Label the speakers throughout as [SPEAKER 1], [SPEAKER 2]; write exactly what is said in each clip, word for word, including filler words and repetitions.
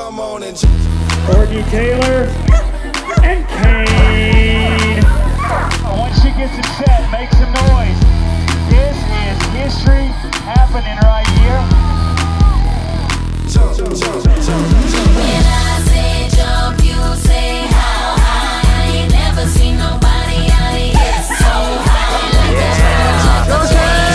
[SPEAKER 1] come on and
[SPEAKER 2] Courtney Taylor and Cain.
[SPEAKER 3] Once she gets it set, make some noise. This is history happening right here.
[SPEAKER 1] jump, jump, jump, jump.
[SPEAKER 4] When I say jump, you say how high. I ain't never seen nobody out here so high like that. Go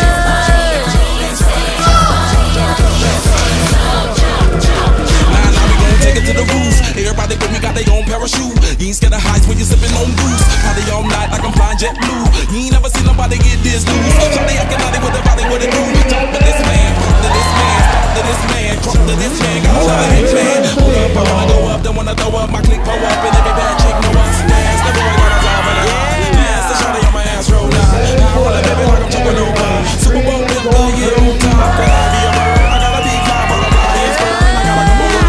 [SPEAKER 5] take it to the roof. Everybody with me got their own parachute. You ain't scared of heights when you're sipping on booze. Party all night like I'm flying jet blue. You ain't never seen nobody get this loose. Shawty acting naughty with the body, what it do? Talk to this man, talk to this man, talk to this man, talk to this man. Got a lot of hate man. Hold up, I wanna go up, then wanna throw up. My click pull up, and every bad chick know what's next. The boy got a job and a dance. The shawty on my ass roll now. I roll a baby like I'm choking over. Super Bowl with the year on top. Can I be a bird? I gotta be fly, but I'm flying. I gotta come over.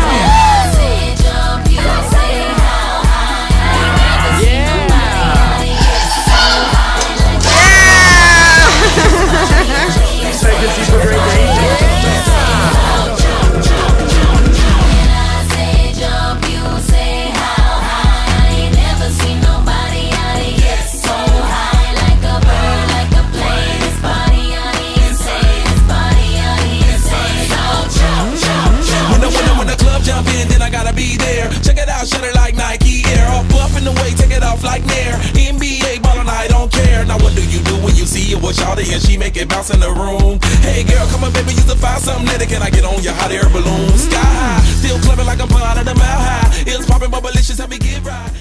[SPEAKER 2] Vacancy for Great Dane.
[SPEAKER 5] Then I gotta be there. Check it out, shut it like Nike Air. Up, up in the way, take it off like Nair. N B A ballin', I don't care. Now what do you do when you see it with Shawty and she make it bounce in the room? Hey girl, come on baby, you can find something later. Can I get on your hot air balloon? Sky high, still clubbing like I'm pond at the mile high. It's poppin', bubblicious, help me get right.